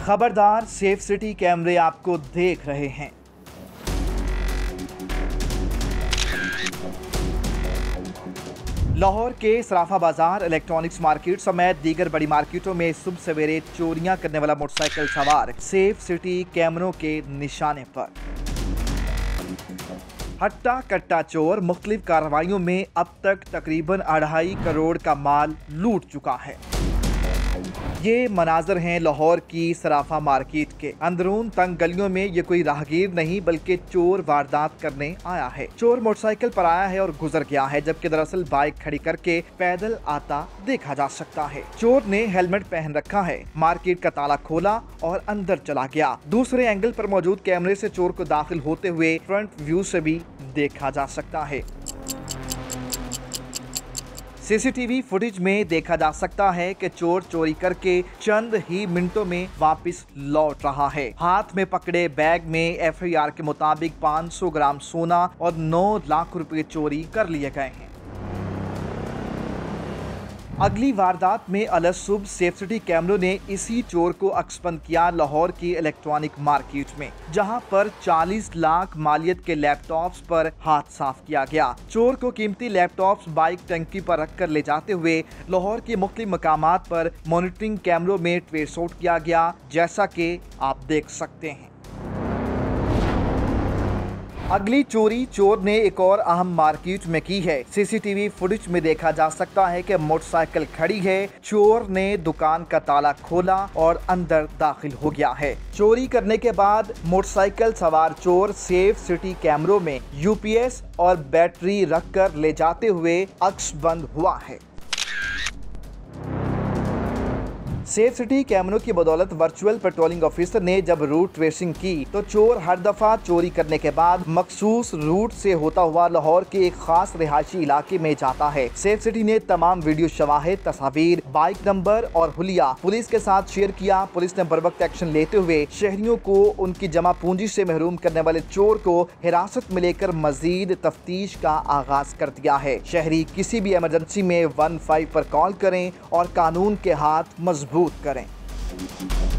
खबरदार, safe city कैमरे आपको देख रहे हैं। लाहौर के सराफा बाजार, इलेक्ट्रॉनिक्स मार्केट समेत दीगर बड़ी मार्केटों में सुबह सवेरे चोरियां करने वाला मोटरसाइकिल सवार सेफ सिटी कैमरों के निशाने पर। हट्टा कट्टा चोर मुख्तलिफ कार्रवाइयों में अब तक तकरीबन 2.5 करोड़ का माल लूट चुका है। ये मनाजर हैं लाहौर की सराफा मार्केट के। अंदरून तंग गलियों में ये कोई राहगीर नहीं बल्कि चोर वारदात करने आया है। चोर मोटरसाइकिल पर आया है और गुजर गया है, जबकि दरअसल बाइक खड़ी करके पैदल आता देखा जा सकता है। चोर ने हेलमेट पहन रखा है, मार्केट का ताला खोला और अंदर चला गया। दूसरे एंगल पर मौजूद कैमरे से चोर को दाखिल होते हुए फ्रंट व्यू से भी देखा जा सकता है। सीसीटीवी फुटेज में देखा जा सकता है कि चोर चोरी करके चंद ही मिनटों में वापस लौट रहा है। हाथ में पकड़े बैग में एफआईआर के मुताबिक 500 ग्राम सोना और 9 लाख रुपए चोरी कर लिए गए हैं। अगली वारदात में अलसुब सेफ सिटी कैमरों ने इसी चोर को अक्सबंद किया लाहौर की इलेक्ट्रॉनिक मार्केट में, जहां पर 40 लाख मालियत के लैपटॉप्स पर हाथ साफ किया गया। चोर को कीमती लैपटॉप्स बाइक टंकी पर रखकर ले जाते हुए लाहौर के मुख्तलिफ मकामात पर मॉनिटरिंग कैमरों में ट्रेस आउट किया गया, जैसा कि आप देख सकते हैं। अगली चोरी चोर ने एक और अहम मार्केट में की है। सीसीटीवी फुटेज में देखा जा सकता है कि मोटरसाइकिल खड़ी है, चोर ने दुकान का ताला खोला और अंदर दाखिल हो गया है। चोरी करने के बाद मोटरसाइकिल सवार चोर सेफ सिटी कैमरों में यूपीएस और बैटरी रखकर ले जाते हुए अक्सबंद हुआ है। सेफ सिटी कैमरों की बदौलत वर्चुअल पेट्रोलिंग ऑफिसर ने जब रूट ट्रेसिंग की तो चोर हर दफा चोरी करने के बाद मखसूस रूट से होता हुआ लाहौर के एक खास रिहायशी इलाके में जाता है। सेफ सिटी ने तमाम वीडियो शवाहिद, तस्वीर, बाइक नंबर और हुलिया पुलिस के साथ शेयर किया। पुलिस ने बरवक्त एक्शन लेते हुए शहरियों को उनकी जमा पूंजी से महरूम करने वाले चोर को हिरासत में लेकर मजीद तफ्तीश का आगाज कर दिया है। शहरी किसी भी इमरजेंसी में 15 पर कॉल करें और कानून के हाथ मजबूत करें।